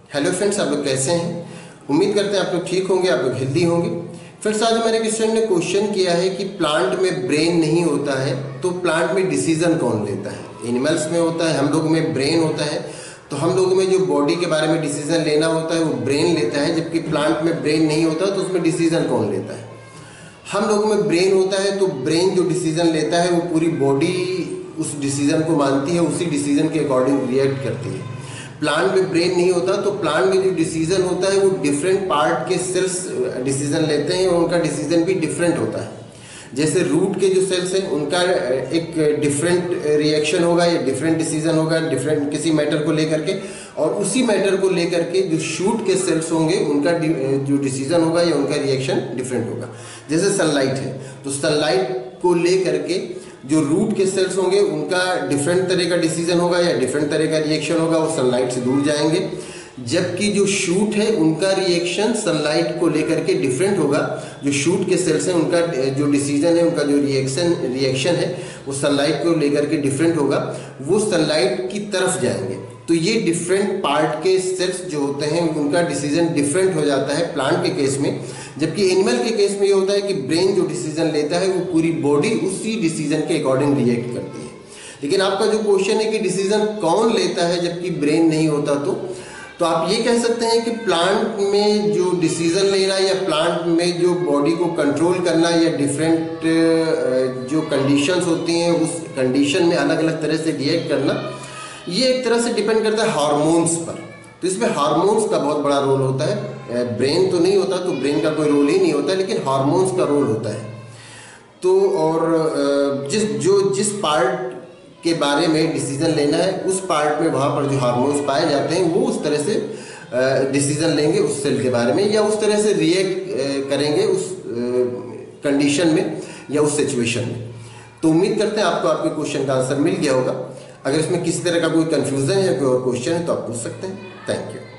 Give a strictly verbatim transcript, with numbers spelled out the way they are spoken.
Hello friends, आप लोग कैसे हैं? उम्मीद करते हैं आप लोग ठीक होंगे, आप लोग हेल्दी होंगे। फ्रेंड्स, आज हमारे क्वेश्चन ने क्वेश्चन किया है कि प्लांट में ब्रेन नहीं होता है तो प्लांट में डिसीजन कौन लेता है। एनिमल्स में होता है, हम लोगों में ब्रेन होता है, तो हम लोगों में जो बॉडी के बारे में डिसीजन लेना होता है वो ब्रेन लेता है, जबकि प्लांट में ब्रेन नहीं होता तो उसमें डिसीजन कौन लेता है। हम लोगों में ब्रेन होता है तो ब्रेन जो डिसीजन लेता है वो पूरी बॉडी उस डिसीजन को मानती है, उसी डिसीजन के अकॉर्डिंग रिएक्ट करती है। प्लांट में ब्रेन नहीं होता तो प्लांट में जो डिसीजन होता है वो डिफरेंट पार्ट के सेल्स डिसीजन लेते हैं और उनका डिसीजन भी डिफरेंट होता है। जैसे रूट के जो सेल्स हैं उनका एक डिफरेंट रिएक्शन होगा या डिफरेंट डिसीजन होगा डिफरेंट किसी मैटर को लेकर के, और उसी मैटर को लेकर के जो शूट के सेल्स होंगे उनका जो डिसीजन होगा या उनका रिएक्शन डिफरेंट होगा। जैसे सनलाइट है तो सनलाइट को लेकर के जो रूट के सेल्स होंगे उनका डिफरेंट तरह का डिसीजन होगा या डिफरेंट तरह का रिएक्शन होगा, वो सनलाइट से दूर जाएंगे। जबकि जो शूट है उनका रिएक्शन सनलाइट को लेकर के डिफरेंट होगा। जो शूट के सेल्स हैं उनका जो डिसीजन है, उनका जो रिएक्शन रिएक्शन है वो सनलाइट को लेकर के डिफरेंट होगा, वो सनलाइट की तरफ जाएंगे। तो ये डिफरेंट पार्ट के सेल्स जो होते हैं उनका डिसीजन डिफरेंट हो जाता है प्लांट के केस में। जबकि एनिमल के केस में ये होता है कि ब्रेन जो डिसीजन लेता है वो पूरी बॉडी उसी डिसीजन के अकॉर्डिंग रिएक्ट करती है। लेकिन आपका जो क्वेश्चन है कि डिसीजन कौन लेता है जबकि ब्रेन नहीं होता, तो तो आप ये कह सकते हैं कि प्लांट में जो डिसीजन लेना या प्लांट में जो बॉडी को कंट्रोल करना या डिफरेंट जो कंडीशंस होती हैं उस कंडीशन में अलग अलग तरह से रिएक्ट करना, ये एक तरह से डिपेंड करता है हार्मोन्स पर। तो इसमें हार्मोन्स का बहुत बड़ा रोल होता है। ब्रेन तो नहीं होता तो ब्रेन का कोई रोल ही नहीं होता, लेकिन हार्मोन्स का रोल होता है। तो और जिस जो जिस पार्ट के बारे में डिसीजन लेना है उस पार्ट में वहाँ पर जो हार्मोन्स पाए जाते हैं वो उस तरह से डिसीजन लेंगे उस सेल के बारे में, या उस तरह से रिएक्ट करेंगे उस कंडीशन में या उस सिचुएशन में। तो उम्मीद करते हैं आपको आपके क्वेश्चन का आंसर मिल गया होगा। अगर इसमें किसी तरह का कोई कंफ्यूजन या कोई और क्वेश्चन है तो आप पूछ सकते हैं। Thank you.